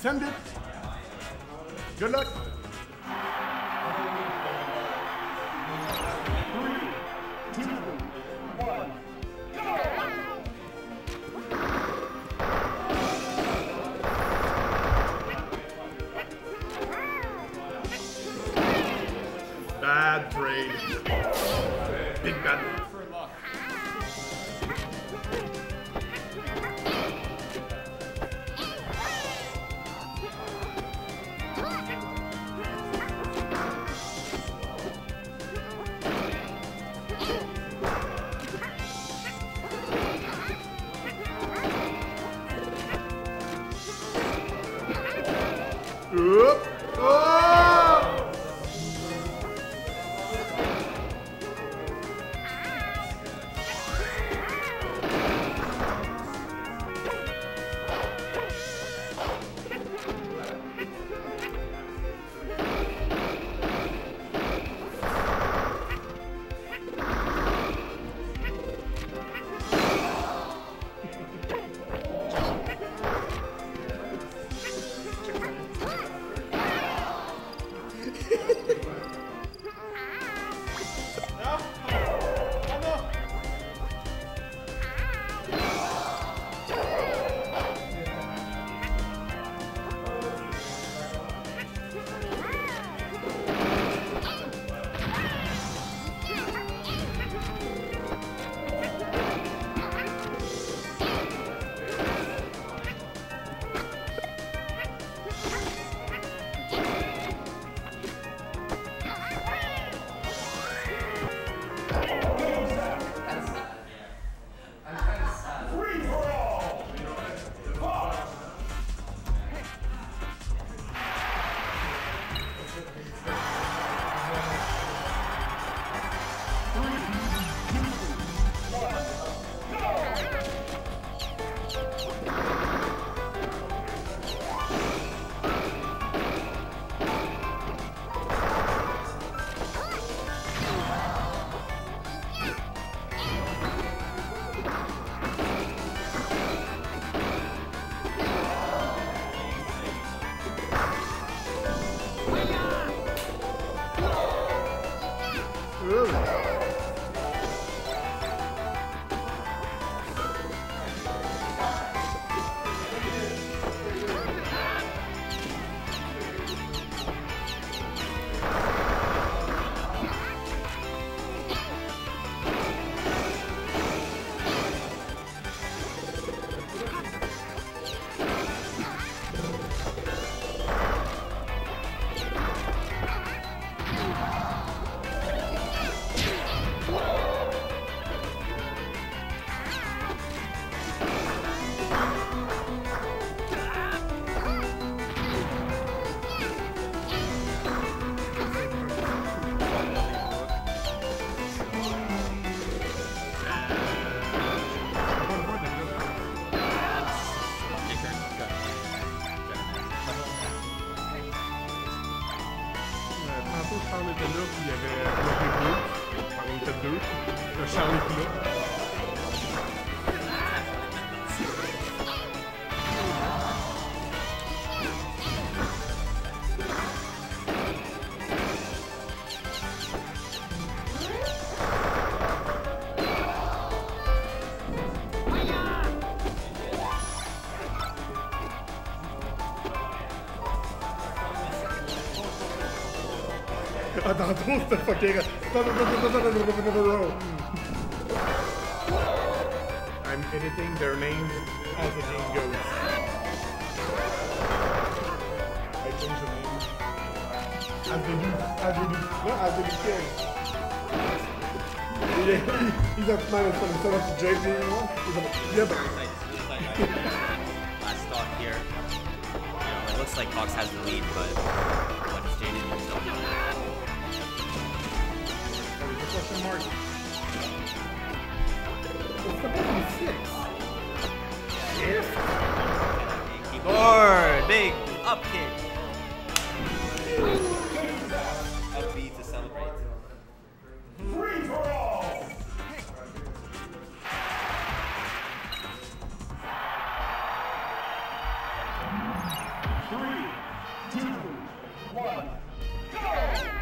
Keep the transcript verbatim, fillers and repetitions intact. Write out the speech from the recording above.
Send it. Good luck. Three, two, one, go! Bad trade. Big bad. Oop. Oh! Je parlais de là où il y avait le deux. Enfin, on était deux. Le Charlie est plus là. Attends, c'était fucking... I'm editing their names as the game goes. I change the name. As they do, as they do, no, as they do kids. Yeah, he's a man instead of J P anymore. He's a, yeah, but... Last stock here. You know, it looks like Fox has the lead, but what's Jaden still doing? Question mark. It's the bottom six. Shift. Keyboard, big up kick. Up B to celebrate. Free for all. Three, two, one, go!